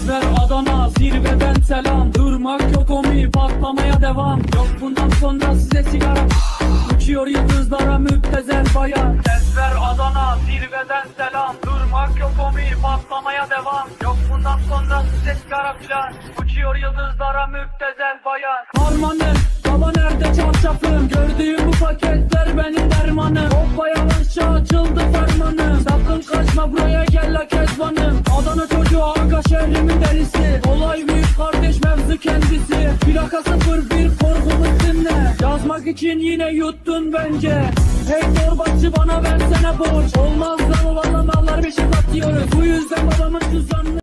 Ver Adana zirveden selam. Durmak yok omi, patlamaya devam. Yok bundan sonra size sigara. Uçuyor yıldızlara müptezel bayan. Ver Adana zirveden selam. Durmak yok omi, patlamaya devam. Yok bundan sonra size sigara filan. Uçuyor yıldızlara müptezel bayan. Harmanım baba nerede çarşafım? Gördüğüm bu paketler benim dermanım. Hoppa yavaşça açıldı fermanım. Sakın kaçma buraya gel la kezbanım. Adana çocuğu aga şehrimin delisi. Olay büyük kardeş mevzu kendisi. Plaka 01 korkumuz dinle. Yazmak için yine yuttun bence. Hey torbacı bana versene borç. Olmaz lan o valla mallar bir şey satıyoruz. Bu yüzden babamın cüzdanını